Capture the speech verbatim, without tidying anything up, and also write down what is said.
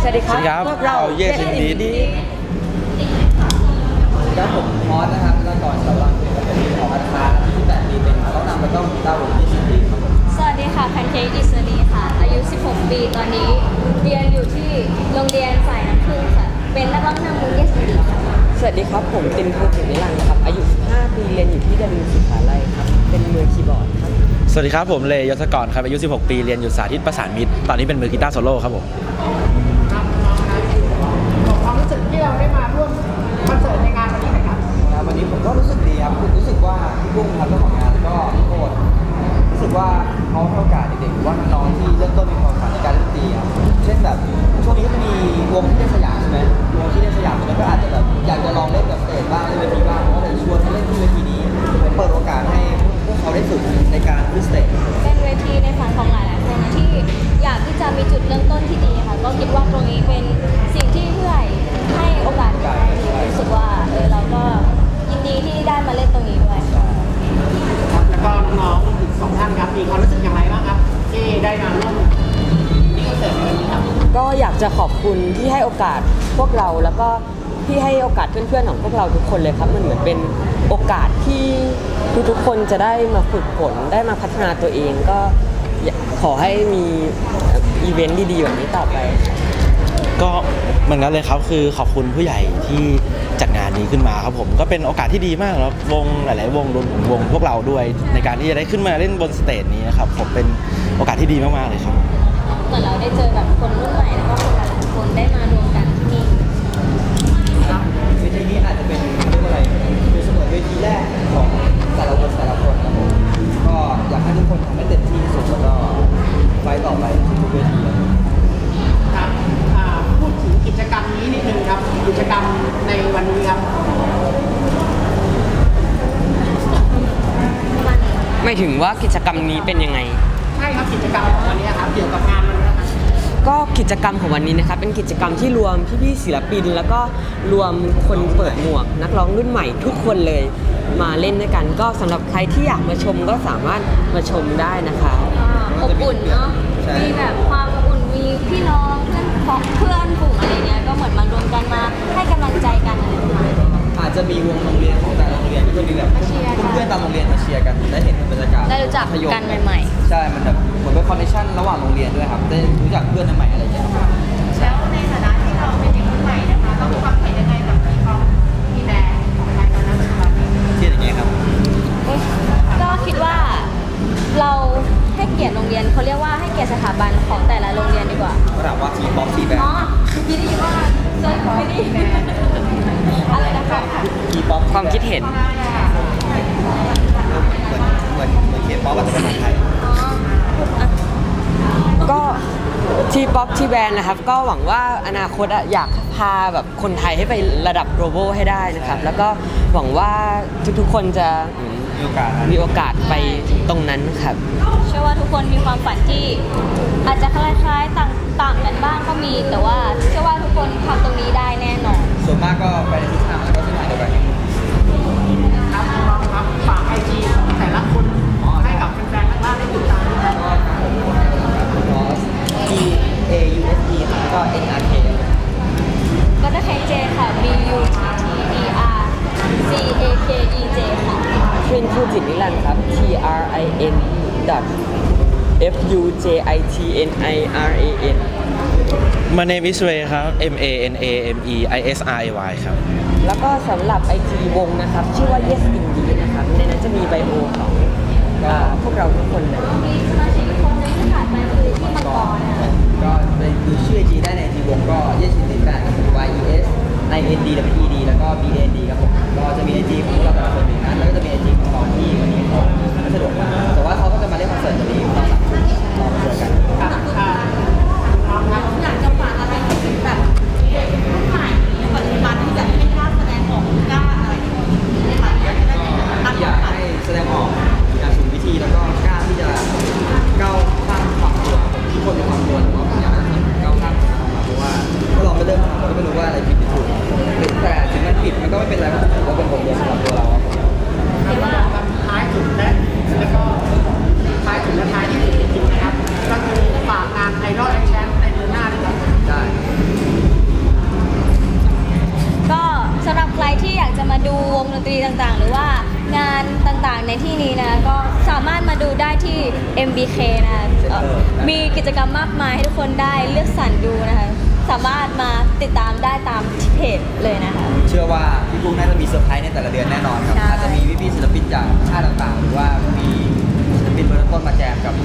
วัสดีครับพวกเราเยสดีดีครับผมมอสนะครับแล้วก่อนสำหรับเป็นของอาคารที่แปดปีเป็นเขานำมาต้องดาวน์โหลดที่สิบปีครับผมสวัสดีค่ะแพนเค้กอิสรีค่ะอายุสิบหกปีตอนนี้เรียนอยู่ที่โรงเรียนสายน้ำผึ้งค่ะเป็นนักร้องนำวงเยสดีค่ะสวัสดีครับผมตินภูถึงนิรันดร์ครับอายุสิบห้าปีเรียนอยู่ที่ดาวินศิลาลัยครับเป็นมือคีย์บอร์ดครับสวัสดีครับผมเลยศกรครับอายุสิบหกปีเรียนอยู่สาธิตประสานมิตรตอนนี้เป็นมือกีตาร์โซโล่ครับผมความรู้สึกที่เราได้มาร่วมคอนเสิร์ตในงานวันนี้ไหนครับวันนี้ผมก็รู้สึกดีครับรู้สึกว่าพี่กุ้งครับเจ้าของงานแล้วก็พี่โคตรรู้สึกว่าเขาให้โอกาสเด็กๆหรือว่าน้องๆที่เริ่มต้นมีความฝันในการเล่นดนตรีครับเช่นแบบช่วงนี้ก็จะมีวงที่เล่นสยามใช่ไหมวงที่เล่นสยามมันก็อาจจะแบบอยากจะลองเล่นแบบสเตจบ้างเล่นเวทีบ้างก็เลยชวนเขาเล่นที่เวทีนี้ผมเปิดโอกาสให้พวกเขาได้ฝึกในการขึ้นสเตจเป็นเวทีในฝันของหลายๆคนนะที่อยากที่จะมีจุดเริ่มต้นที่ดีค่ะก็คิดว่าตรงนี้เป็นสิ่งที่ผู้ใหญ่ให้โอกาสรู้สึกว่าเออเราก็ยินดีที่ได้มาเล่นตรงนี้ด้วยแล้วก็น้องๆอีกสองท่านครับมีความรู้สึกอย่างไรบ้างครับที่ได้มาร่วมนี่คอนเสิร์ตในวันนี้ครับก็อยากจะขอบคุณที่ให้โอกาสพวกเราแล้วก็ที่ให้โอกาสเพื่อนๆของพวกเราทุกคนเลยครับมันเหมือนเป็นโอกาสที่ทุกๆคนจะได้มาฝึกฝนได้มาพัฒนาตัวเองก็ขอให้มีอีเวนต์ดีๆแบบนี้ต่อไปก็เหมือนกันเลยครับคือขอบคุณผู้ใหญ่ที่จัดงานนี้ขึ้นมาครับผมก็เป็นโอกาสที่ดีมากแล้ววงหลายๆวงรวมถึงวงพวกเราด้วยในการที่จะได้ขึ้นมาเล่นบนสเตจนี้นะครับผมเป็นโอกาสที่ดีมากๆเลยครับเหมือนเราได้เจอแบบคนรุ่นใหม่แล้วก็คนหลายคนได้มารวมกันที่นี่เวทีนี้อาจจะเป็นเรียกว่าอะไรเป็นเสมือนเวทีแรกของแต่ละคนแต่ละคนครับผมก็อยากให้ทุกคนทำให้เต็มที่ที่สุดแล้วก็ไฟต่อไปทุกเวทีครับพูดถึงกิจกรรมนี้นิดนึงครับกิจกรรมในวันนี้ครับไม่ถึงว่ากิจกรรมนี้เป็นยังไงใช่ครับกิจกรรมของวันนี้ครับเกี่ยวกับงานวันนี้ครับก็กิจกรรมของวันนี้นะครับเป็นกิจกรรมที่รวมพี่ๆศิลปินแล้วก็รวมคนเปิดหมวกนักร้องรุ่นใหม่ทุกคนเลยมาเล่นด้วยกันก็สำหรับใครที่อยากมาชมก็สามารถมาชมได้นะคะอบอุ่นเนาะมีแบบความอบอุ่นมีพี่น้องเพื่อนของเพื่อนฝูงอะไรเงี้ยก็เหมือนมารวมกันมาให้กำลังใจกันอะไรประมาณนี้อาจจะมีวงโรงเรียนของแต่ละโรงเรียนก็จะมีแบบเพื่อนๆตามโรงเรียนมาเชียร์กันได้เห็นบรรยากาศได้รู้จักกันใหม่ๆใช่มันแบบเหมือนเป็นคอนเนคชั่นระหว่างโรงเรียนด้วยครับได้รู้จักเพื่อนใหม่อะไรอย่างเงี้ยแล้วในฐานะที่เราเป็นเด็กรุ่นใหม่นะคะต้องมีความเห็นยังไงกับทีมทีแบนของไทยตอนนั้นครับที่อย่างเงี้ยครับก็คิดว่าเราให้เกียรติโรงเรียนเขาเรียกว่าให้เกียรติสถาบันของแต่ละโรงเรียนดีกว่าก็ถามว่าทีป๊อปทีแบนอ๋อพี่ดีว่าเซิร์ชไม่ดีอะไรนะคะทีป๊อปความคิดเห็นเหมือนเหมือนเขียนป๊อปภาษาไทยก็ทีป๊อปทีแบนนะครับก็หวังว่าอนาคตอยากพาแบบคนไทยให้ไประดับ global ให้ได้นะครับแล้วก็หวังว่าทุกๆคนจะมีโอกาสมีโอกาสไปตรงนั้นครับเชื่อว่าทุกคนมีความฝันที่อาจจะคล้ายๆต่างต่างกันบ้างก็มีแต่ว่าเชื่อว่าทุกคนทำตรงนี้ได้แน่นอนส่วนมากก็ไปในทิศทางแล้วก็เส้นทางเดียวกันครับครับฝากไอจีของแต่ละคนให้กับแฟนๆทางบ้านได้ติดตามด้วยครับ T A U S E ครับก็ N R K ก็จะ K J ค่ะ B U T T E R C A K E J ค่ะทรินฟูจิตนิรันดร์ครับ T R I N F U J I T N I R A N My name is Ray ครับ M A N A M E I S R A Y ครับแล้วก็สำหรับ ไอ จี วงนะครับชื่อว่า Yes Indie นะครับในนั้นจะมีไบโอของพวกเราทุกคนเลยมีสมาชิกคนนึงที่ขาดไปคือที่มังกรก็ไปดูชื่อ ไอ จี ได้ใน ไอ จี วงก็ Yes Indie แปดครับ Y E S I N D W E D แล้วก็ B A N D ครับผมก็จะมี ไอ จี ของเราแต่ละคนอยู่นั้นแล้วก็จะมี ไอ จี ของตอนที่วันนี้เขาไม่สะดวกมาแต่ว่าเขาก็จะมาเล่นคอนเสิร์ตวันนี้ตอนสามทุ่มรอมาเจอกันอยากจะฝากอะไรถึงแบบเด็กรุ่นใหม่ปัจจุบันที่จะไม่กล้าแสดงออกกล้าอะไรได้ไหมอยากให้แสดงออกดูวงดนตรีต่างๆ หรือว่างานต่างๆในที่นี้นะก็สามารถมาดูได้ที่ เอ็ม บี เค นะคะเอ่อมีกิจกรรมมากมายให้ทุกคนได้เลือกสรรดูนะคะสามารถมาติดตามได้ตามที่เพจเลยนะคะเชื่อว่าพี่กุ้งน่าจะมีเซอร์ไพรส์ในแต่ละเดือนแน่นอนครับใช่อาจจะมีพี่ๆศิลปินจากชาติต่างๆ หรือว่ามีศิลปินเบอร์ต้นมาแจมกับ